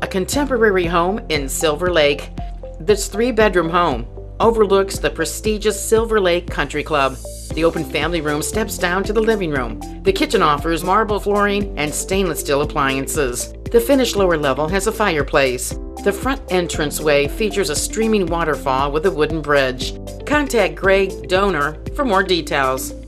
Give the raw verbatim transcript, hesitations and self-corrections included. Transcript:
A contemporary home in Silver Lake. This three-bedroom home overlooks the prestigious Silver Lake Country Club. The open family room steps down to the living room. The kitchen offers marble flooring and stainless steel appliances. The finished lower level has a fireplace. The front entranceway features a streaming waterfall with a wooden bridge. Contact Greg Dohner for more details.